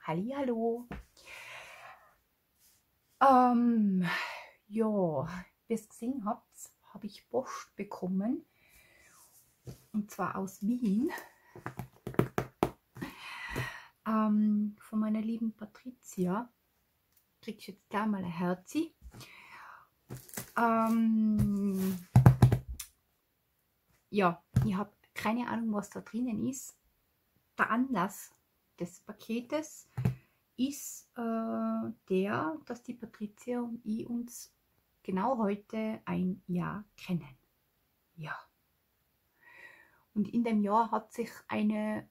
Hallihallo. Ja, wie ihr es gesehen habt, habe ich Post bekommen. Und zwar aus Wien. Von meiner lieben Patricia. Kriegst jetzt gleich mal ein Herzi. Ja, ich habe keine Ahnung, was da drinnen ist. Der Anlass des Paketes ist der, dass die Patricia und ich uns genau heute ein Jahr kennen. Ja. Und in dem Jahr hat sich eine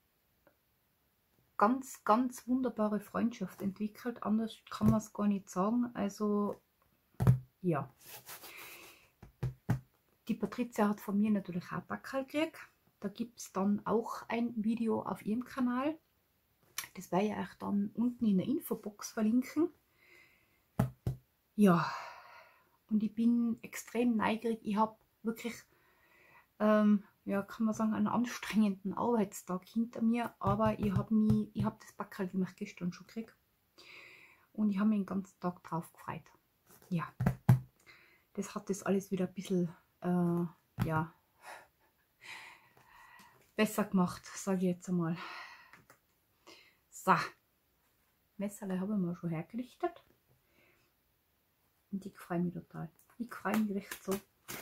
ganz, ganz wunderbare Freundschaft entwickelt. Anders kann man es gar nicht sagen. Also, ja. Die Patricia hat von mir natürlich auch Backerl gekriegt. Da gibt es dann auch ein Video auf ihrem Kanal. Das werde ich euch dann unten in der Infobox verlinken. Ja, und ich bin extrem neugierig. Ich habe wirklich, ja, kann man sagen, einen anstrengenden Arbeitstag hinter mir. Aber ich habe das Backerl nämlich gestern schon gekriegt. Und ich habe mich den ganzen Tag drauf gefreut. Ja, das hat das alles wieder ein bisschen, ja, besser gemacht, sage ich jetzt einmal. So, Messerle habe ich mir schon hergerichtet. Und ich freue mich total. Ich freue mich echt so.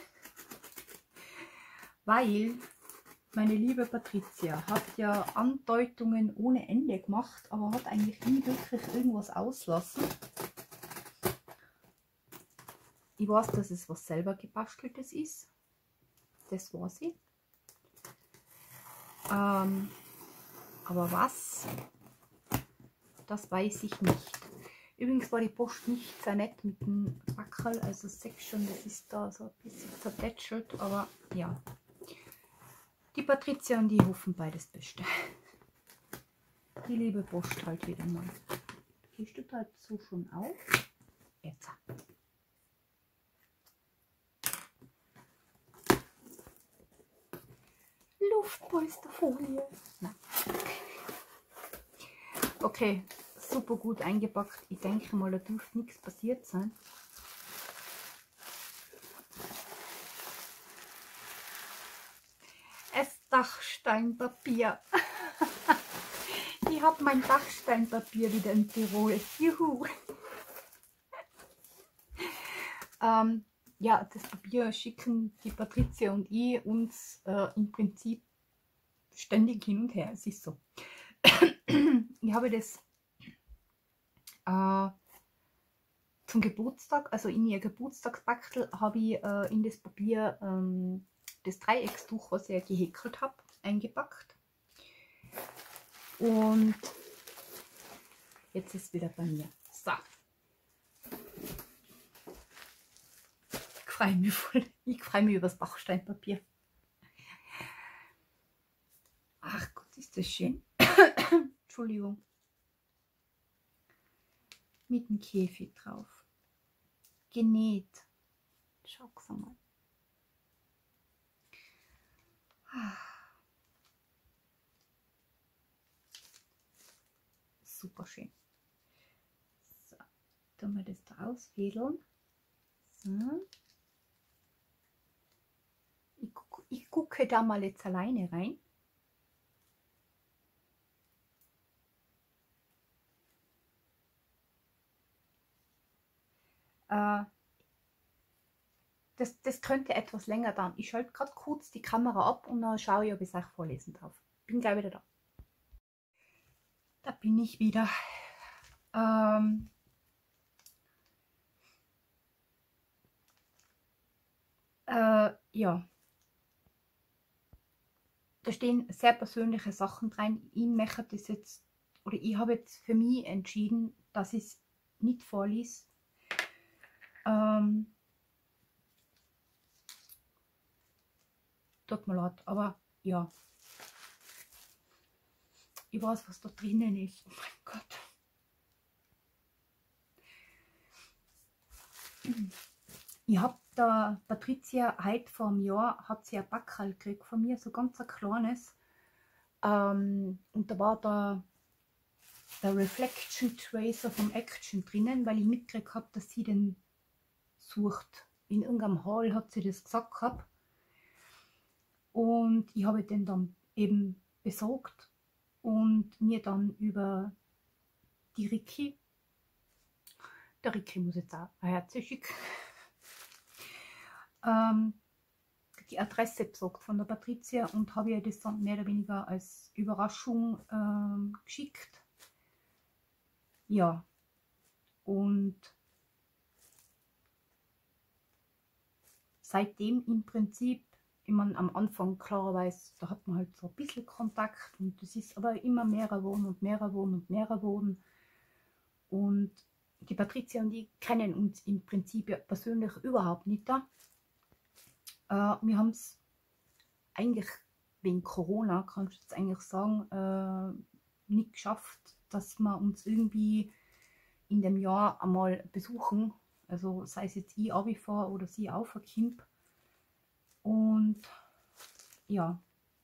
Weil meine liebe Patricia hat ja Andeutungen ohne Ende gemacht, aber hat eigentlich nie wirklich irgendwas auslassen. Ich weiß, dass es was selber gebasteltes ist. Das weiß ich. Aber was? Das weiß ich nicht. Übrigens war die Post nicht sehr nett mit dem Backerl, also seht schon, das ist da so ein bisschen zertätschelt, aber ja. Die Patricia und die hoffen beides Beste. Die liebe Post halt wieder mal. Gehst du dazu schon auf? Jetzt. Luftpolsterfolie. Nein. Okay, super gut eingepackt. Ich denke mal, da dürfte nichts passiert sein. Es Dachsteinpapier. Ich habe mein Dachsteinpapier wieder in Tirol. Juhu. Ja, das Papier schicken die Patricia und ich uns im Prinzip ständig hin und her. Es ist so. Ich habe das zum Geburtstag, also in ihr Geburtstagsbackel, habe ich in das Papier das Dreieckstuch, was ich gehäkelt habe, eingepackt. Und jetzt ist es wieder bei mir. So. Ich freue mich voll. Ich freue mich über das Bachsteinpapier. Ach Gott, ist das schön. Entschuldigung. Mit dem Käfig drauf. Genäht. Schau's mal. Super schön. So, tun wir das da ausfädeln. So. Ich gucke da mal jetzt alleine rein. Das könnte etwas länger dauern. Ich schalte gerade kurz die Kamera ab und dann schaue ich, ob ich es auch vorlesen darf. Bin gleich wieder da. Da bin ich wieder. Ja. Da stehen sehr persönliche Sachen drin. Ich möchte das jetzt, oder ich habe jetzt für mich entschieden, dass ich es nicht vorlese. Tut mir leid, aber ja. Ich weiß, was da drinnen ist. Oh mein Gott. Ich habe der Patricia heute vor einem Jahr hat sie ein Backerl gekriegt von mir, so ganz ein kleines. Und da war da der Reflection Tracer vom Action drinnen, weil ich mitgekriegt habe, dass sie den sucht. In irgendeinem Hall hat sie das gesagt gehabt. Und ich habe den dann eben besorgt und mir dann über die Ricky, der Ricky muss jetzt auch ein Herz schicken, die Adresse besorgt von der Patricia und habe ihr das dann mehr oder weniger als Überraschung geschickt. Ja, und seitdem im Prinzip, ich meine, am Anfang klarerweise, da hat man halt so ein bisschen Kontakt und das ist aber immer mehr geworden und mehr geworden und mehr geworden. Und die Patricia und ich kennen uns im Prinzip ja persönlich überhaupt nicht da. Wir haben es eigentlich wegen Corona, kann ich jetzt eigentlich sagen, nicht geschafft, dass wir uns irgendwie in dem Jahr einmal besuchen. Also sei es jetzt ich runterfahre oder sie aufkommt. Und ja,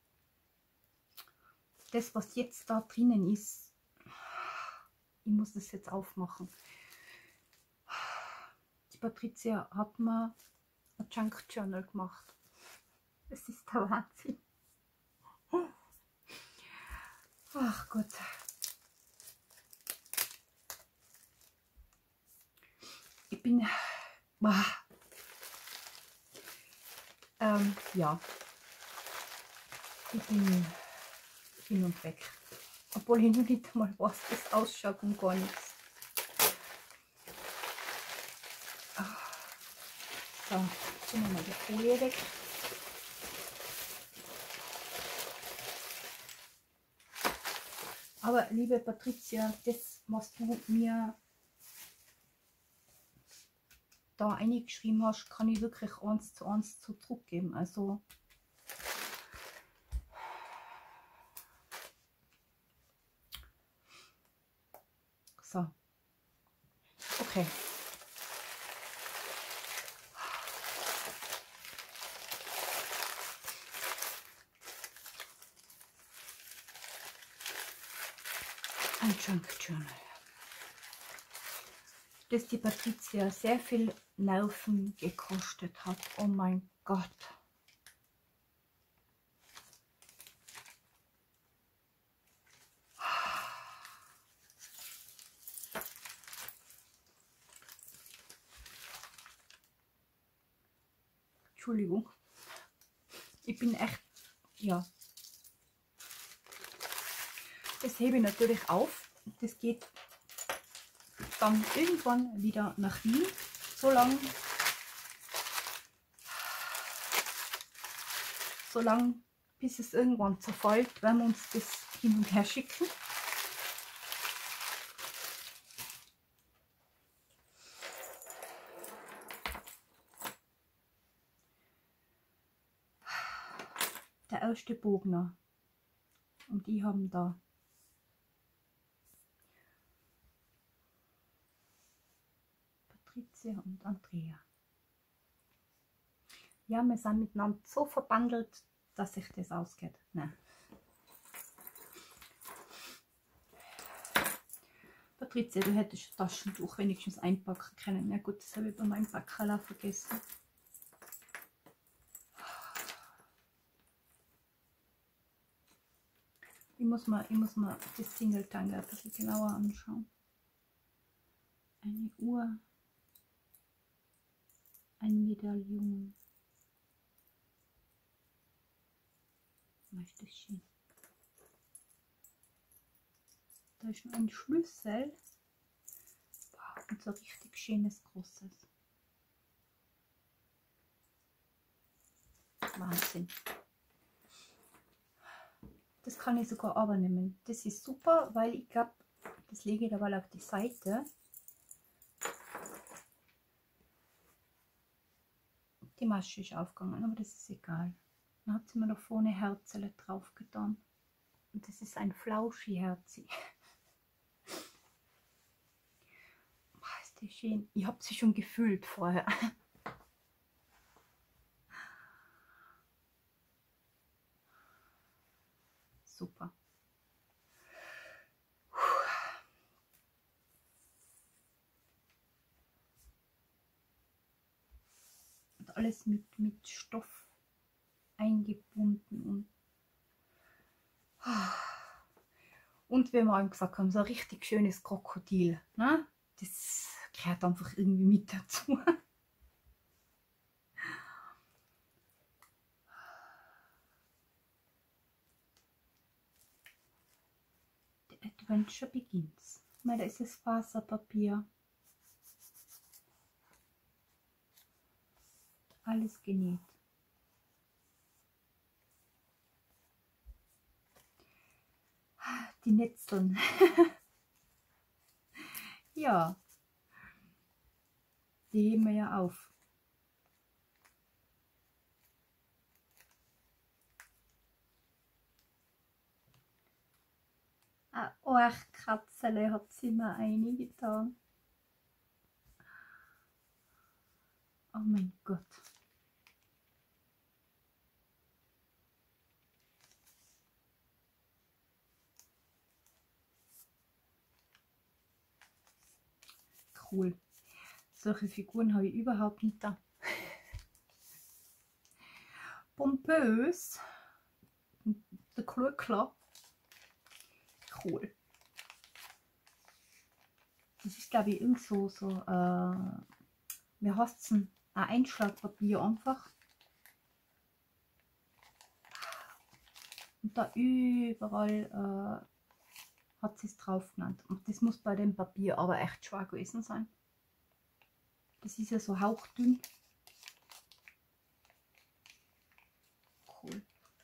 das, was jetzt da drinnen ist, ich muss das jetzt aufmachen. Die Patricia hat mir ein Junk Journal gemacht. Das ist der Wahnsinn. Ach Gott. Ich bin... ja. Ich bin hin und weg. Obwohl ich noch nicht mal weiß, wie es ausschaut und gar nichts. So, tun wir mal die Folie weg. Aber liebe Patricia, das, was du mir da eingeschrieben hast, kann ich wirklich 1:1 so zurückgeben. Also so. Okay. Ein Junk Journal. Das die Patricia sehr viel Nerven gekostet hat. Oh mein Gott. Entschuldigung. Ich bin echt, ja. Das hebe ich natürlich auf. Das geht dann irgendwann wieder nach Wien. So lang bis es irgendwann zerfällt, werden wir uns das hin und her schicken. Der erste Bogner und die haben da Patricia und Andrea. Ja, wir sind miteinander so verbandelt, dass sich das ausgeht. Nein. Patricia, du hättest das Taschentuch wenigstens einpacken können. Na gut, das habe ich bei meinem Backerl vergessen. Ich muss mal das Singletangle ein bisschen genauer anschauen. Eine Uhr, ein Medaillon. Ist das schön. Da ist noch ein Schlüssel. Wow, und so richtig schönes großes. Wahnsinn. Das kann ich sogar aber nehmen. Das ist super, weil ich glaube, das lege ich da mal auf die Seite. Die Masche ist aufgegangen, aber das ist egal. Dann hat sie mir da vorne Herzele drauf getan. Und das ist ein Flauschi-Herzi. Ist die schön. Ich habe sie schon gefühlt vorher. Super. alles mit Stoff eingebunden. Und wie wir eben gesagt haben, so ein richtig schönes Krokodil. Ne? Das gehört einfach irgendwie mit dazu. The Adventure begins. Mal, da ist das Faserpapier. Alles genäht. Die Netzeln. Ja, die heben wir ja auf. Ein Orchkatzele hat sie mir eingetan. Oh mein Gott. Cool. Solche Figuren habe ich überhaupt nicht da. Pompös. Der Klöckler. Cool. Das ist, glaube ich, irgend so wie heißt es denn? Ein Einschlagpapier einfach. Und da überall hat sie es drauf genannt. Und das muss bei dem Papier aber echt schwer gewesen sein. Das ist ja so hauchdünn. Cool.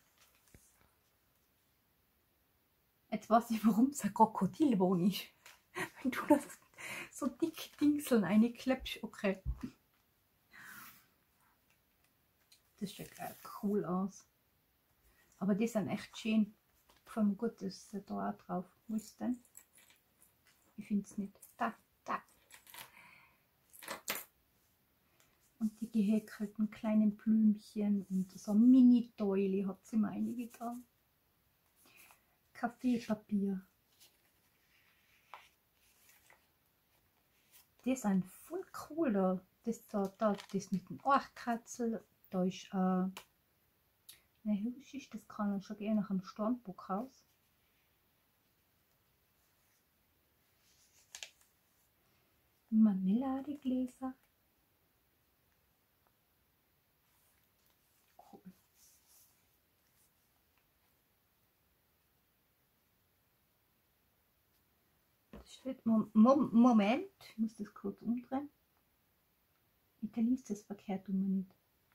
Jetzt weiß ich, warum es ein Krokodilbon ist. Wenn du das so dick Dingseln einklebst, okay. Das sieht cool aus. Aber die sind echt schön. Vor allem gut, das ist da auch drauf. Wo ist es denn? Ich finde es nicht. Da. Und die gehäkelten kleinen Blümchen und so Mini-Doily hat sie mir eingetan. Kaffeepapier. Die sind voll cool da. Das mit dem Orchkatzel. Da ist ne, hübsch ist das, kann schon eher nach einem Stornbock raus. Marmeladegläser. Cool. Das steht, Moment, ich muss das kurz umdrehen. Da liest das verkehrt um nicht.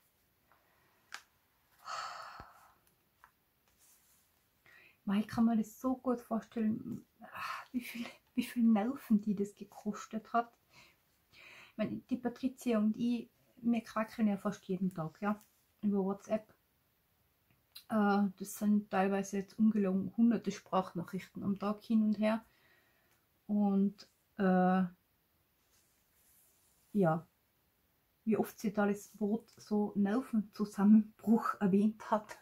Ich kann mir das so gut vorstellen, wie viel Nerven die das gekostet hat. Ich meine, die Patricia und ich, wir quacken ja fast jeden Tag, ja, über WhatsApp. Das sind teilweise jetzt ungelogen hunderte Sprachnachrichten am Tag hin und her. Und ja, wie oft sie da das Wort so Nervenzusammenbruch erwähnt hat.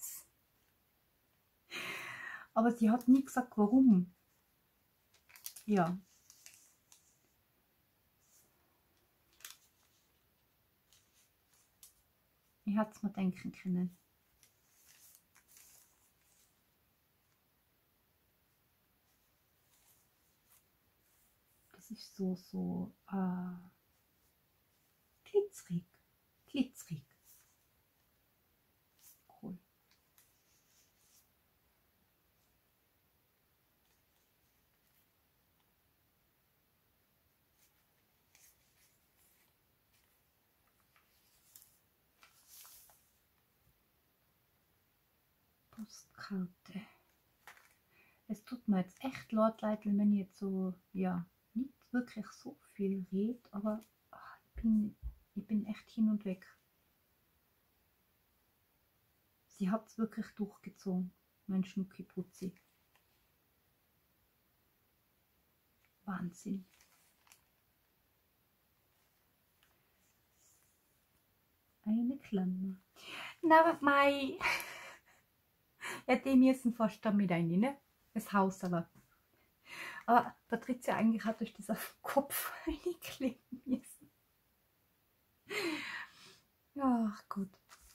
Aber sie hat nie gesagt, warum. Ja. Ich hätte es mir denken können. Das ist so glitzerig. Cool. Postkarte. Es tut mir jetzt echt leid, wenn ich jetzt so, ja, nicht wirklich so viel rede, aber ich bin echt hin und weg. Sie hat es wirklich durchgezogen, mein Schnucki-Putzi. Wahnsinn. Eine Klammer. Na, Mai. Ja, die müssen fast damit rein, ne? Das Haus aber. Aber Patricia eigentlich hat euch das auf den Kopf einkleben müssen. Ach Gott.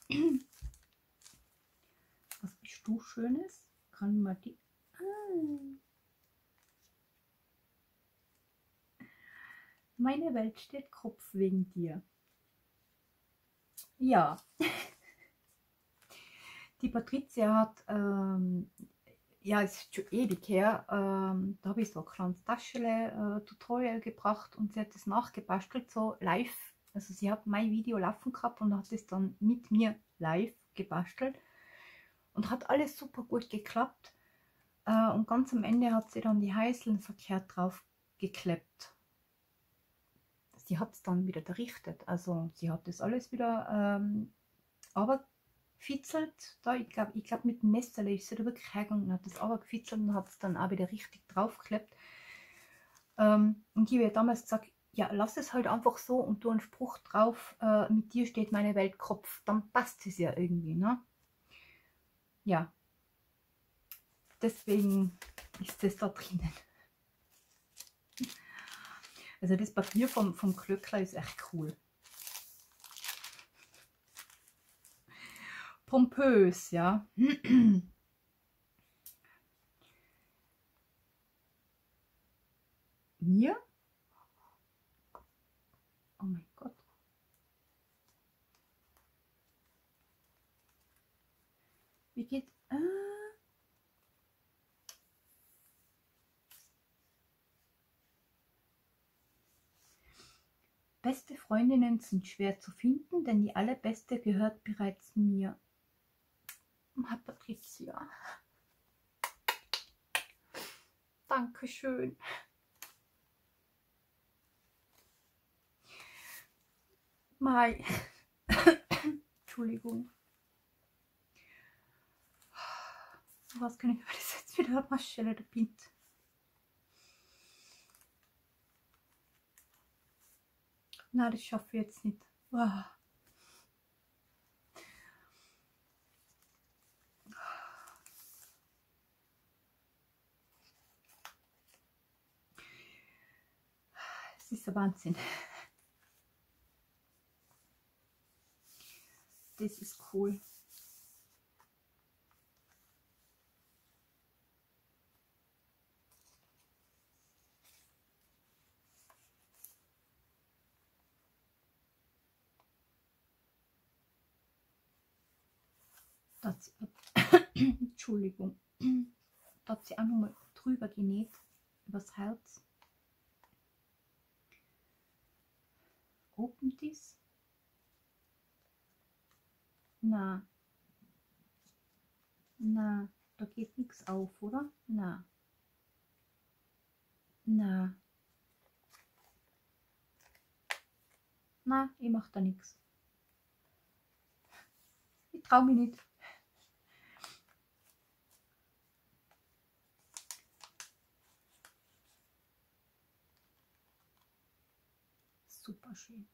Was bist du Schönes? Kann man die... Meine Welt steht Kopf wegen dir. Ja. Die Patricia hat, ja, es ist schon ewig her, da habe ich so ein kleines Taschentutorial gebracht und sie hat das nachgebastelt, so live. Also sie hat mein Video laufen gehabt und hat es dann mit mir live gebastelt und hat alles super gut geklappt. Und ganz am Ende hat sie dann die Heißeln verkehrt drauf geklebt. Sie hat es dann wieder errichtet, also sie hat das alles wieder aber gefitzelt, da, ich glaube mit dem Messer ist sie da wirklich hergegangen und hat das aber gefitzelt und hat es dann auch wieder richtig draufgeklebt. Und ich habe damals gesagt, ja, lass es halt einfach so und tu einen Spruch drauf, mit dir steht meine Welt Kopf, dann passt es ja irgendwie, ne? Ja, deswegen ist das da drinnen. Also das Papier vom Klöckler ist echt cool. Pompös, ja. Mir? Oh mein Gott. Wie geht... Beste Freundinnen sind schwer zu finden, denn die allerbeste gehört bereits mir. Patricia. Dankeschön. Mai. Entschuldigung. Was kann ich über das jetzt wieder Maschelle der Pint? Na, das schaffe ich jetzt nicht. Wow. Es ist ein Wahnsinn. Das ist cool. Das, Entschuldigung. Da hat sie auch nochmal drüber genäht, übers Herz. Open this. Na. Na, da geht nichts auf, oder? Na. Na. Na, ich mache da nichts. Ich traue mich nicht. Super schön.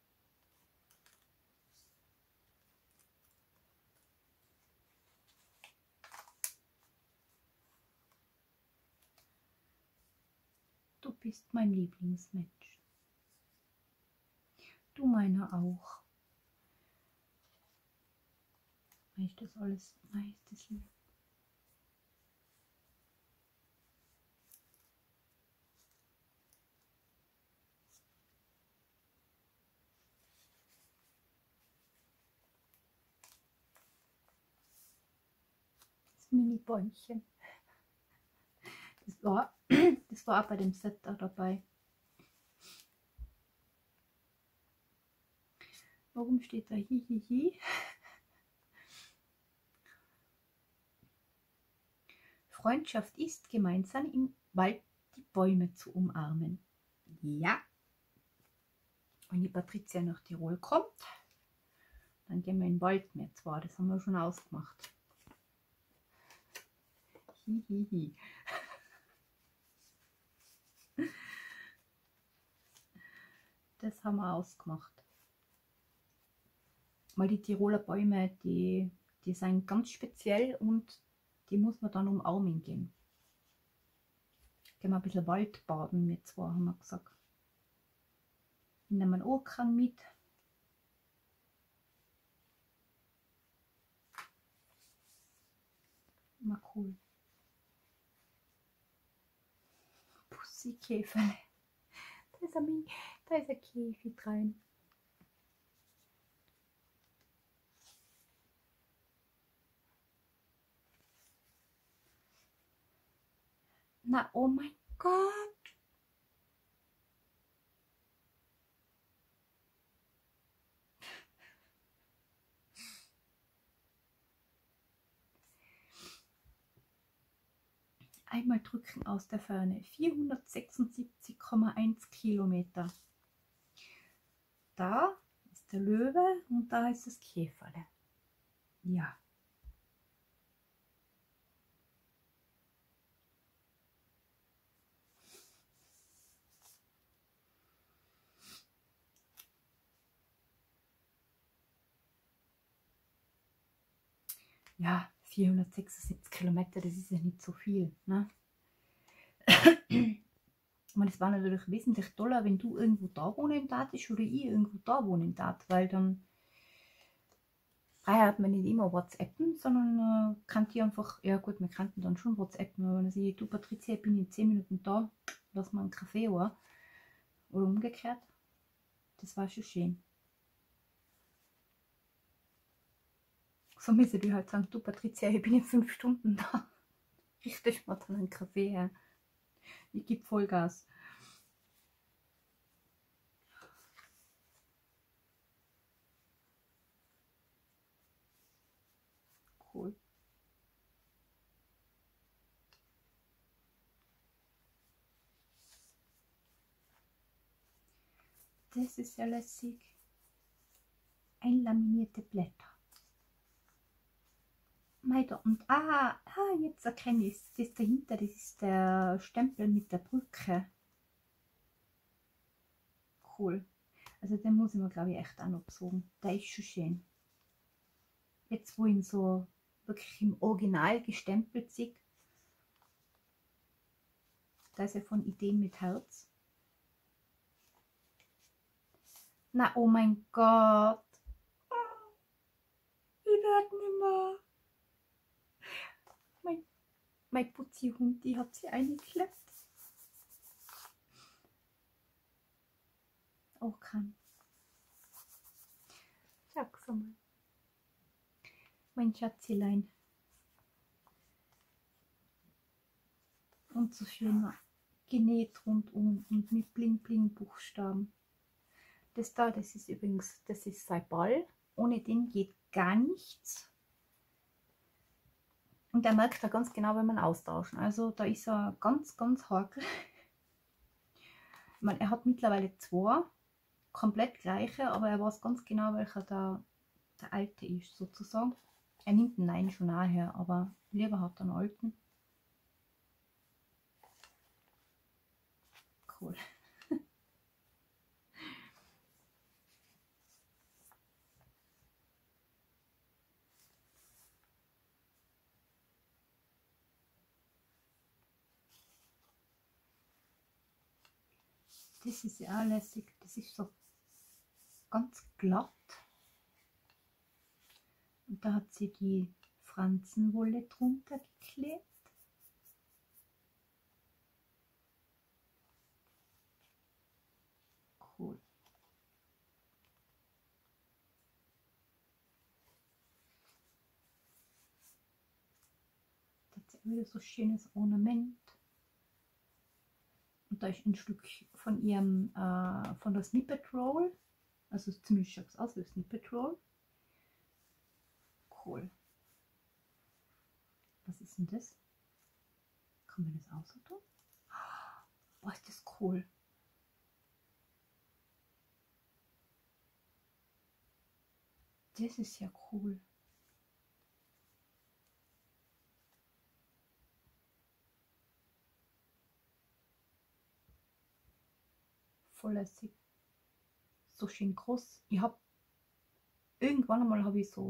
Du bist mein Lieblingsmensch. Du meiner auch. Weil ich das alles, nein, ist das lieb. Das Mini-Bäumchen. Das war auch bei dem Set da dabei. Warum steht da Hihihi? Freundschaft ist, gemeinsam im Wald die Bäume zu umarmen. Ja. Wenn die Patricia nach Tirol kommt, dann gehen wir in den Wald mehr zwar. Das haben wir schon ausgemacht. Hihihi. Das haben wir ausgemacht. Weil die Tiroler Bäume, die sind ganz speziell und die muss man dann umarmen gehen. Gehen wir ein bisschen Waldbaden mit zwei, haben wir gesagt. Ich nehme einen Okran mit. Mal cool. Pussy-Käferle. Da ist ein Käfig rein. Na, oh mein Gott. Einmal drücken aus der Ferne. 476,1 Kilometer. Da ist der Löwe und da ist das Käferle. Ja. Ja, 476 Kilometer, das ist ja nicht so viel. Ne? Das war natürlich wesentlich toller, wenn du irgendwo da wohnen darfst oder ich irgendwo da wohnen darf, weil dann hat man nicht immer WhatsAppen, sondern kann die einfach, ja gut, wir kannten dann schon WhatsAppen, aber wenn ich sage, du Patricia, ich bin in 10 Minuten da, lass mal einen Kaffee an. Oder umgekehrt, das war schon schön. So müssen die halt sagen, du Patricia, ich bin in 5 Stunden da. Richtest mir dann einen Kaffee her. Ich gebe Vollgas. Cool. Das ist ja lässig. Einlaminierte Blätter. Und jetzt erkenne ich es. Das dahinter, das ist der Stempel mit der Brücke. Cool. Also den muss ich mir, glaube ich, echt auch noch besorgen. Der ist schon schön. Jetzt, wo ihn so wirklich im Original gestempelt sieht. Da ist ja von Ideen mit Herz. Na, oh mein Gott. Ich werde nicht mehr. Mein Putzi-Hund, die hat sie eingeklebt. Auch kann. Sag's mal. Mein Schatzelein. Und so schön genäht rundum und mit Bling-Bling-Buchstaben. Das da, das ist übrigens, das ist sein Ball. Ohne den geht gar nichts. Und er merkt da ganz genau, wenn man austauschen. Also da ist er ganz, ganz hakel. Ich meine, er hat mittlerweile 2 komplett gleiche, aber er weiß ganz genau, welcher der alte ist, sozusagen. Er nimmt den neuen schon nachher, aber lieber hat er einen alten. Cool. Das ist ja auch lässig. Das ist so ganz glatt. Und da hat sie die Franzenwolle drunter geklebt. Cool. Da hat sie wieder so schönes Ornament. Und da ist ein Stück von ihrem, von der Snippet Roll. Also ziemlich schaut es aus wie Snippet Roll. Cool. Was ist denn das? Kann man das auch so tun? Boah, ist das cool. Das ist ja cool. Voll lässig. So schön groß. Ich habe irgendwann einmal habe ich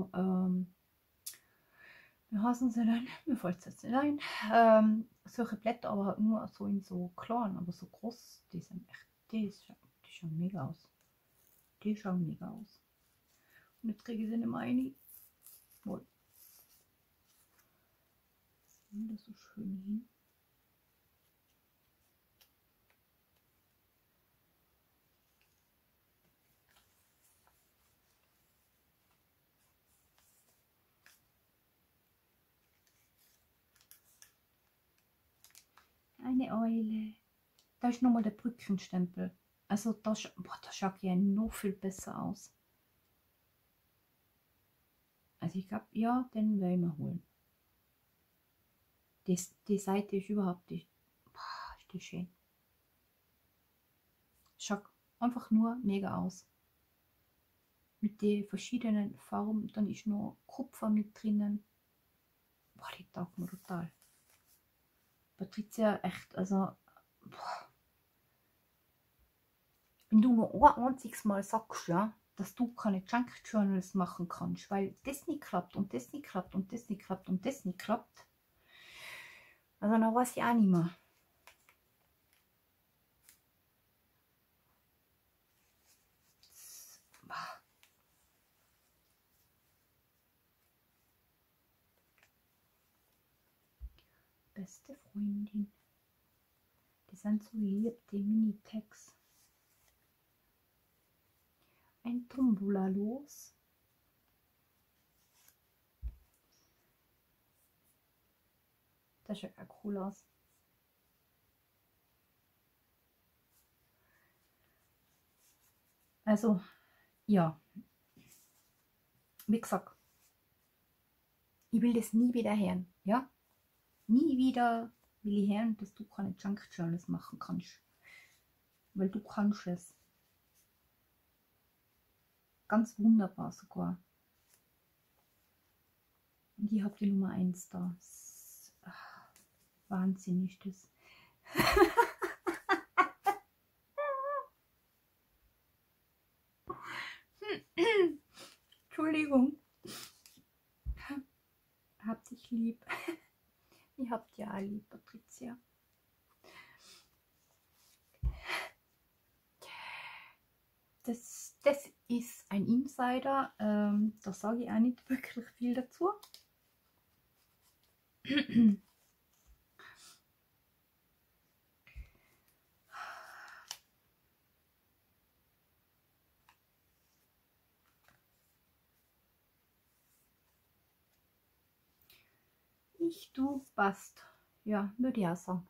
wie heißen sie denn? Mir fällt es jetzt nicht ein. Solche Blätter, aber halt nur so in so klein, aber so groß, die sind echt, die schauen mega aus. Die schauen mega aus. Und jetzt kriege ich sie nicht mehr rein. Wohl. Das so schön hin. Eine Eule. Da ist nochmal der Brückenstempel. Also das, boah, das schaut ja noch viel besser aus. Also ich glaube, ja, den werde ich mir holen. Die Seite ist überhaupt nicht. Boah, ist die schön. Schaut einfach nur mega aus. Mit den verschiedenen Farben. Dann ist noch Kupfer mit drinnen. Boah, die taugt mir total. Patricia, echt, also. Boah. Wenn du nur ein einziges Mal sagst, ja, dass du keine Junk Journals machen kannst, weil das nicht klappt und das nicht klappt und das nicht klappt und das nicht klappt, also dann weiß ich auch nicht mehr. Beste Freundin. Die sind so lieb, die Mini-Tags. Ein Tombola los. Das schaut auch cool aus. Also, ja. Wie gesagt, ich will das nie wieder hören. Ja? Nie wieder will ich hören, dass du keine Junk Journals machen kannst. Weil du kannst es. Ganz wunderbar sogar. Und ich habe die Nummer 1 da. Wahnsinn ist das. Entschuldigung. Hab dich lieb. Ich hab dich auch lieb, Patricia. Das ist ein Insider. Da sage ich auch nicht wirklich viel dazu. Du passt. Ja, würde ich auch sagen.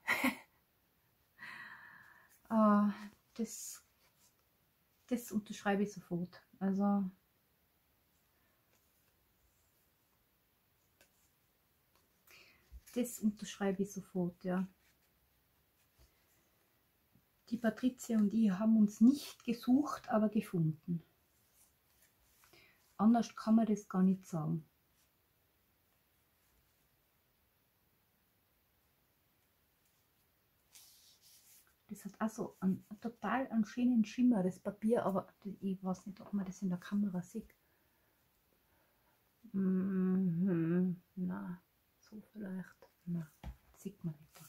Das unterschreibe ich sofort. Also das unterschreibe ich sofort, ja. Die Patricia und ich haben uns nicht gesucht, aber gefunden. Anders kann man das gar nicht sagen. Das hat also einen total schönen Schimmer, das Papier, aber ich weiß nicht, ob man das in der Kamera sieht. Na, so vielleicht. Na, sieht man nicht.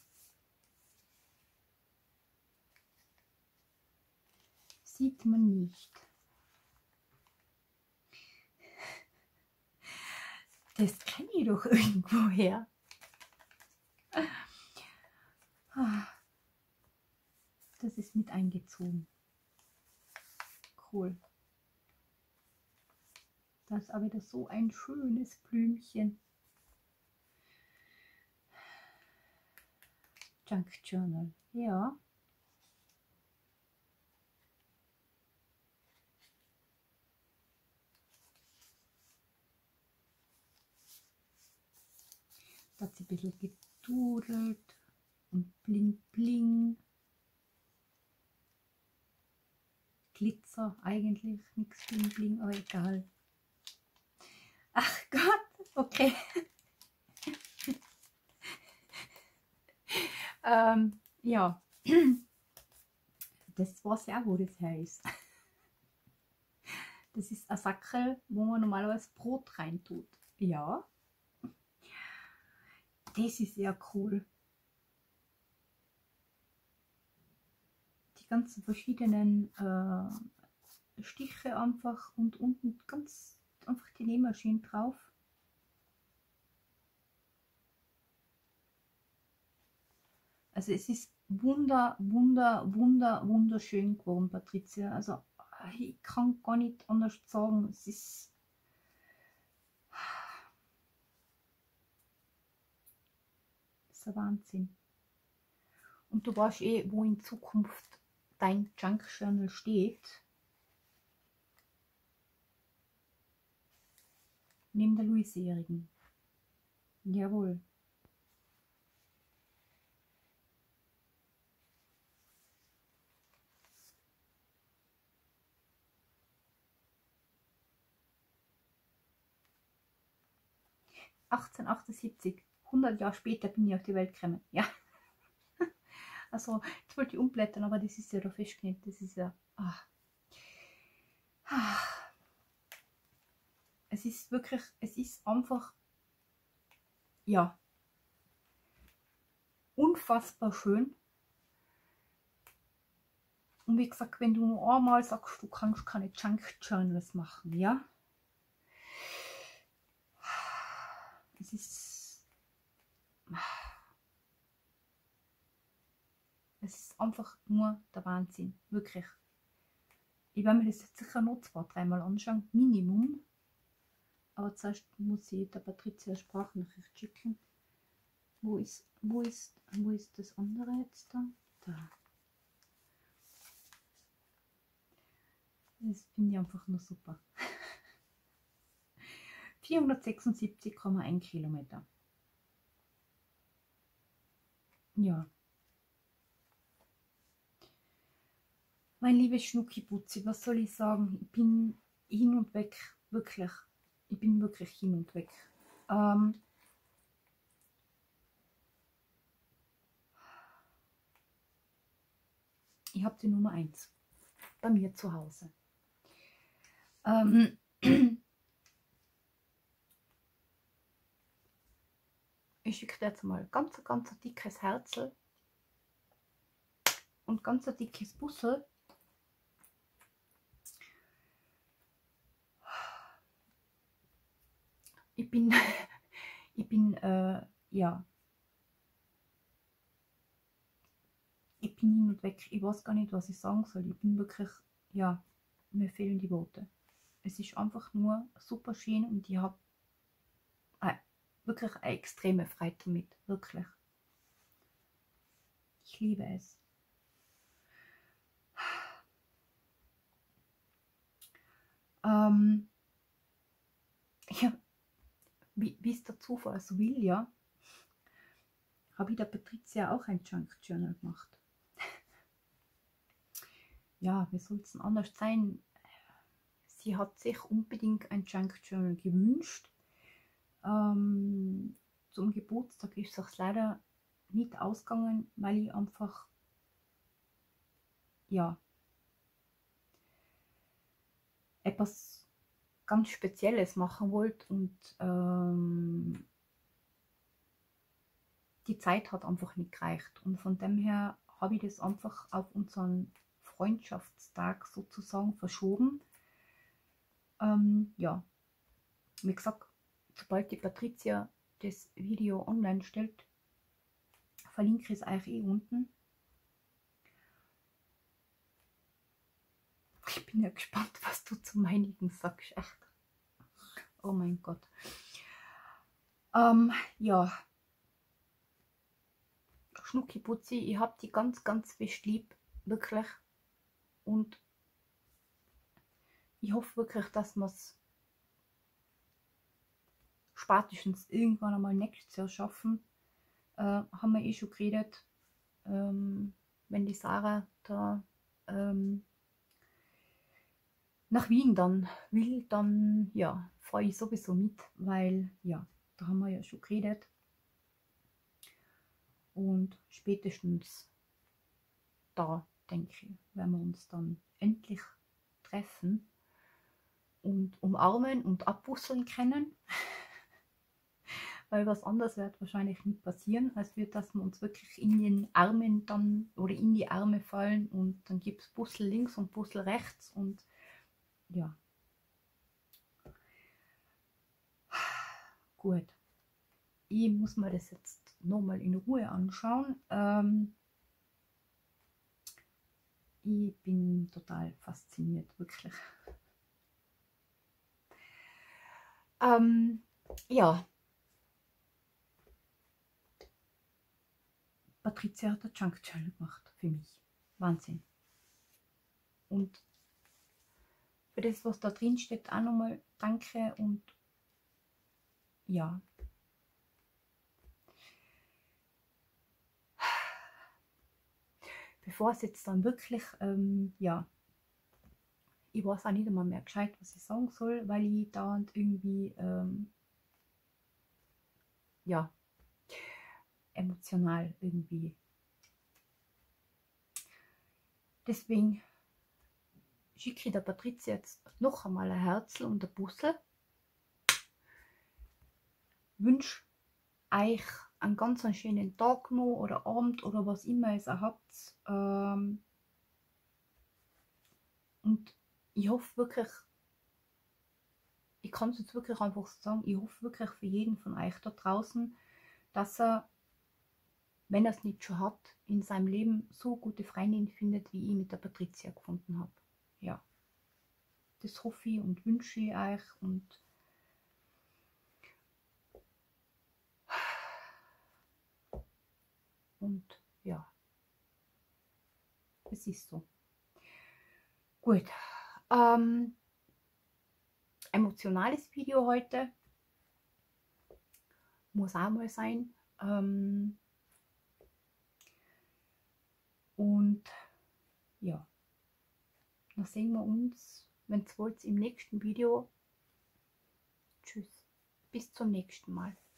Sieht man nicht. Das kenne ich doch irgendwoher. Das ist mit eingezogen. Cool. Das ist aber wieder so ein schönes Blümchen. Junk Journal. Ja. Da hat sie ein bisschen gedudelt und bling bling. Glitzer eigentlich, nichts bling bling, aber egal. Ach Gott, okay. Ja, das weiß ja auch, wo das her ist. Das ist ein Sackel, wo man normalerweise Brot rein tut. Ja, das ist sehr cool. Die ganzen verschiedenen Stiche einfach und unten ganz einfach die Nähmaschine drauf. Also es ist wunderschön geworden, Patricia. Also ich kann gar nicht anders sagen. Es ist ein Wahnsinn. Und du weißt eh, wo in Zukunft dein Junk Journal steht. Neben der Louis-Jährigen. Jawohl. (1878), 100 Jahre später bin ich auf die Welt gekommen. Ja. Also, jetzt wollte ich umblättern, aber das ist ja da festgenäht. Das ist ja. Es ist wirklich, es ist einfach, ja, unfassbar schön. Und wie gesagt, wenn du nur einmal sagst, du kannst keine Junk Journals machen, ja, es ist einfach nur der Wahnsinn, wirklich. Ich werde mir das jetzt sicher noch 2-3 Mal anschauen, Minimum. Aber zuerst muss ich der Patricia eine Sprachnachricht schicken. Wo ist das andere jetzt da? Da. Das finde ich einfach nur super. 476,1 Kilometer. Ja. Mein liebes Schnucki-Putzi, was soll ich sagen? Ich bin hin und weg, wirklich. Ich bin wirklich hin und weg. Ich habe die Nummer 1 bei mir zu Hause. Ich schicke dir jetzt mal ganz dickes Herzl und ganz ein dickes Bussel. Ich bin ja, ich bin hin und weg. Ich weiß gar nicht, was ich sagen soll. Ich bin wirklich, ja, mir fehlen die Worte. Es ist einfach nur super schön und ich habe wirklich eine extreme Freude damit, wirklich. Ich liebe es. Ja, wie es der Zufall so will, ja, habe ich der Patricia auch ein Junk Journal gemacht. Ja, wie soll es denn anders sein? Sie hat sich unbedingt ein Junk Journal gewünscht. Zum Geburtstag ist es leider nicht ausgegangen, weil ich einfach, ja, etwas ganz Spezielles machen wollte und die Zeit hat einfach nicht gereicht. Und von dem her habe ich das einfach auf unseren Freundschaftstag sozusagen verschoben. Ja, wie gesagt, sobald die Patricia das Video online stellt, verlinke ich es euch unten. Ich bin ja gespannt, was du zu meinigen sagst. Echt. Oh mein Gott. Ja. Schnucki-Putzi, ich habe die ganz fest lieb. Wirklich. Und ich hoffe wirklich, dass wir es spätestens irgendwann einmal nächstes Jahr schaffen. Haben wir eh schon geredet. Wenn die Sarah da nach Wien dann will, dann ja, fahre ich sowieso mit, weil ja, da haben wir ja schon geredet. Und spätestens da, denke ich, werden wir uns dann endlich treffen und umarmen und abbusseln können. Weil was anderes wird wahrscheinlich nicht passieren, als wird, dass wir uns wirklich in den Armen dann oder in die Arme fallen und dann gibt es Bussel links und Bussel rechts und ja. Gut. Ich muss mir das jetzt nochmal in Ruhe anschauen. Ich bin total fasziniert, wirklich. Ja, Patricia hat eine Junk Journal gemacht für mich. Wahnsinn. Und für das, was da drin steht, auch nochmal danke. Und ja, bevor es jetzt dann wirklich, ja, ich weiß auch nicht einmal mehr gescheit, was ich sagen soll, weil ich dauernd irgendwie, ja, emotional irgendwie. Deswegen schicke ich der Patricia jetzt noch einmal ein Herzl und ein Bussel. Wünsche euch einen ganz schönen Tag noch oder Abend oder was immer ihr habt. Und ich hoffe wirklich, ich kann es jetzt wirklich einfach sagen, ich hoffe wirklich für jeden von euch da draußen, dass er, wenn er es nicht schon hat, in seinem Leben so gute Freundin findet, wie ich mit der Patricia gefunden habe. Ja, das hoffe ich und wünsche ich euch und ja, es ist so. Gut, emotionales Video heute, muss auch mal sein. Und ja, dann sehen wir uns, wenn es wollt, im nächsten Video. Tschüss, bis zum nächsten Mal.